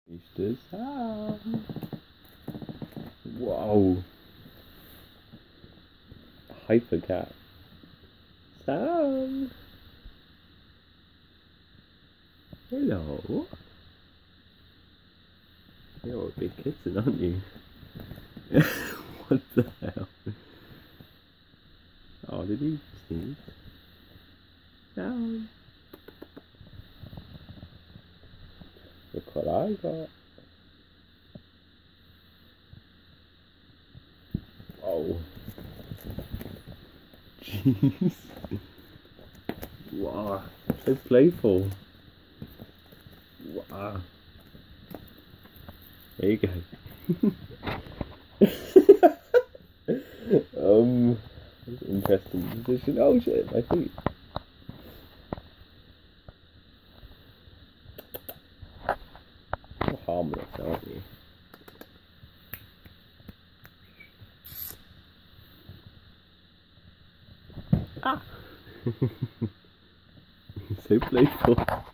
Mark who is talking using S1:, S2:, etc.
S1: Mr. Sam. Wow. Hypercat. Sam. Hello. You're a big kitten, aren't you? What the hell? Oh, did he sneeze? Sam. Look what I got. Oh. Jeez. Wow. So playful. Wow. There you go. That's an interesting position. Oh shit, my feet. You're harmless, aren't you? Ah! So playful.